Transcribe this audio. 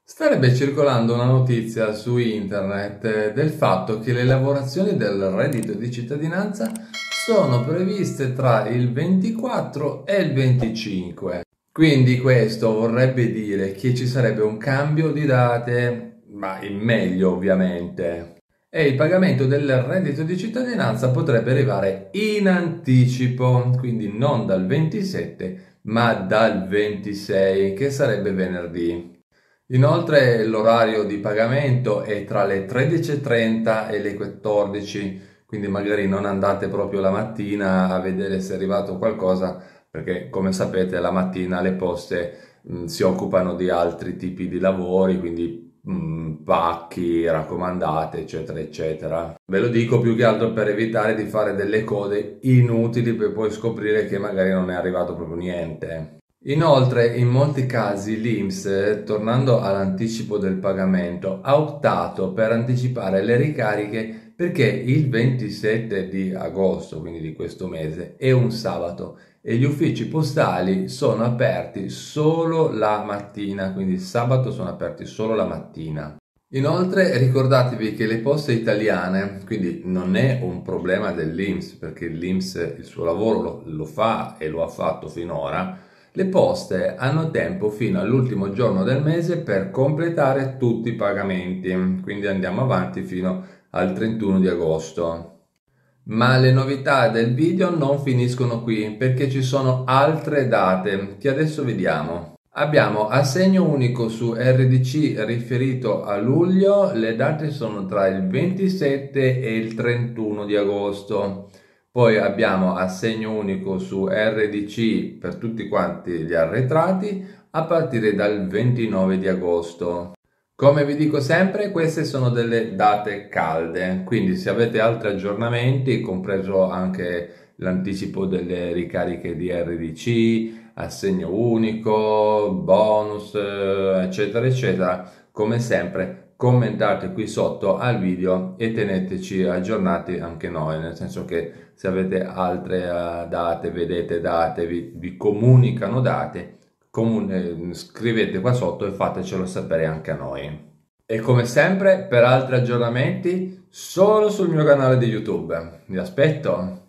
Starebbe circolando una notizia su internet del fatto che le lavorazioni del reddito di cittadinanza sono previste tra il 24 e il 25. Quindi questo vorrebbe dire che ci sarebbe un cambio di date, ma in meglio ovviamente. E il pagamento del reddito di cittadinanza potrebbe arrivare in anticipo, quindi non dal 27, ma dal 26, che sarebbe venerdì. Inoltre l'orario di pagamento è tra le 13:30 e le 14, quindi magari non andate proprio la mattina a vedere se è arrivato qualcosa, perché come sapete la mattina le poste si occupano di altri tipi di lavori, quindi pacchi, raccomandate, eccetera, eccetera. Ve lo dico più che altro per evitare di fare delle code inutili per poi scoprire che magari non è arrivato proprio niente. Inoltre, in molti casi l'INPS, tornando all'anticipo del pagamento, ha optato per anticipare le ricariche perché il 27 di agosto, quindi di questo mese, è un sabato e gli uffici postali sono aperti solo la mattina, quindi il sabato sono aperti solo la mattina. Inoltre ricordatevi che le poste italiane, quindi non è un problema dell'INPS, perché l'INPS il suo lavoro lo fa e lo ha fatto finora. Le poste hanno tempo fino all'ultimo giorno del mese per completare tutti i pagamenti, quindi andiamo avanti fino al 31 di agosto. Ma le novità del video non finiscono qui, perché ci sono altre date che adesso vediamo. Abbiamo assegno unico su RDC riferito a luglio, le date sono tra il 27 e il 31 di agosto. Poi abbiamo assegno unico su RDC per tutti quanti gli arretrati a partire dal 29 di agosto. Come vi dico sempre, queste sono delle date calde, quindi se avete altri aggiornamenti, compreso anche l'anticipo delle ricariche di RDC, assegno unico, bonus, eccetera, eccetera, come sempre commentate qui sotto al video e teneteci aggiornati anche noi, nel senso che se avete altre date, vedete date, vi comunicano date, scrivete qua sotto e fatecelo sapere anche a noi. E come sempre, per altri aggiornamenti, solo sul mio canale di YouTube. Vi aspetto!